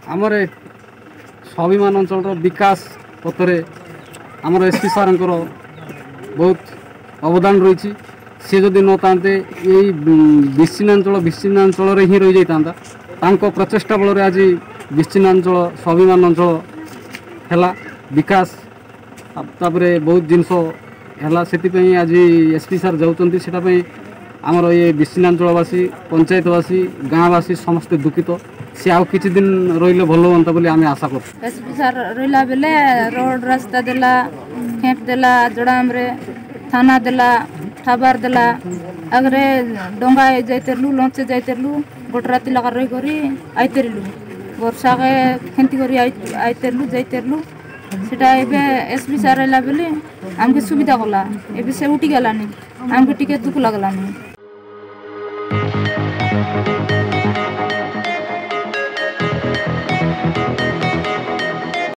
आमर स्वाभिमान अंचल विकास पथरे आमर एसपी सार बहुत अवदान रही। सी जदि न तांते यही विच्छिन्नांचल ही रही जाता प्रचेषा बल आज विच्छिन्नांचल स्वाभिमान अंचल है विकास तापरे बहुत जिनस है। आज एसपी सार जाऊँच से आमर ये विच्छिन्नांचलवासी पंचायतवासी गाँववासी समस्ते दुखित। सी आउ किछि दिन रहिले भल होता बोली आम आशा कर। एसपी सार रहा बेले रोड रास्ता देला खेत देला जोड़ाम रे थाना देला ठाबार देला अगरे डोंगा जाइतेलु लंच जाइतेलु गोटे राति लगा रही करी आइतेलु वर्षा के खेती करी आइतेलु जाइतेलु सेटा एबे एसपी सार रहा बेले आमके सुविधा कला एबे से उठी गलानी आमके टिके दुख लगलानी।